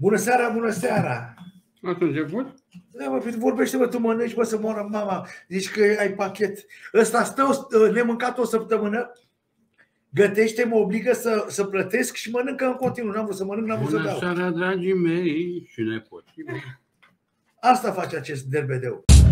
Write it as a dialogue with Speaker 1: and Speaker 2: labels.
Speaker 1: Bună seara, bună seara!
Speaker 2: Ați început?
Speaker 1: Da, mă, vorbește-mă, tu mănânci, bă, să moară mama. Zici că ai pachet. Ăsta stă nemâncat o săptămână, gătește, mă obligă să plătesc și mănâncă în continuu. N-am vrut să mănânc, n-am vrut să beau.
Speaker 2: Bună seara, dragii mei și nepoții.
Speaker 1: Asta face acest derbedeu.